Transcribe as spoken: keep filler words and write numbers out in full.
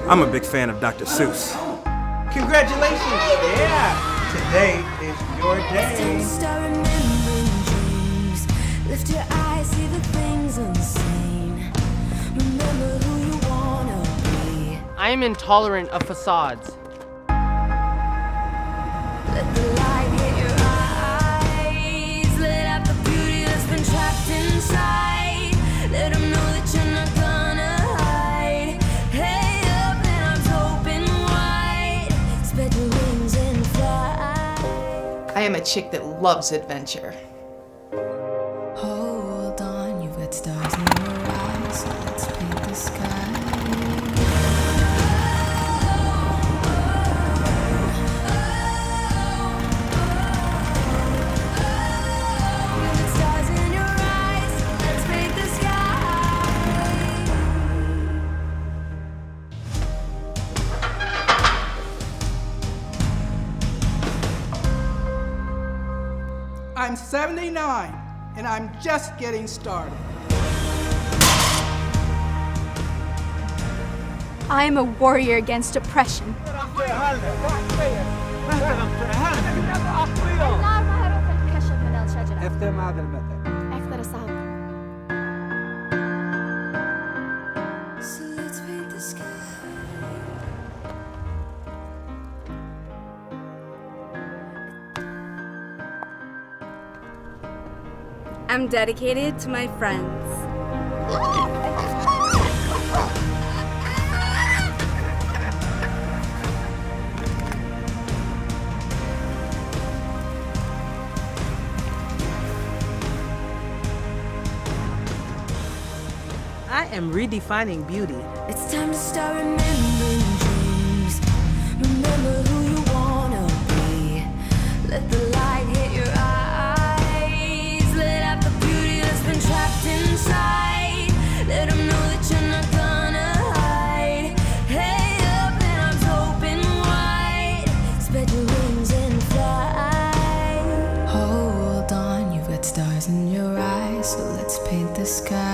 I'm a big fan of Doctor Seuss. Congratulations! Yeah! Today is your day. Start remembering dreams. Lift your eyes, see the things unseen. Remember who you wanna be. I am intolerant of facades. Let the light hit your eyes. Let out the beauty that's been trapped inside. Let them know that you're not gonna hide. Head up and arms open wide. Spread your wings and fly. I am a chick that loves adventure. Hold on, you've got stars in your eyes, so let's paint the sky. Stars in your eyes, let's paint the sky. I'm seventy-nine, and I'm just getting started. I am a warrior against oppression. So let's paint the sky. I'm dedicated to my friends. I am redefining beauty. It's time to start remembering dreams. Remember who you wanna be. Let the light hit your eyes. Let out the beauty that's been trapped inside. Let them know that you're not gonna hide. Head up and arms open wide. Spread your wings and fly. Hold on, you've got stars in your eyes, so let's paint the sky.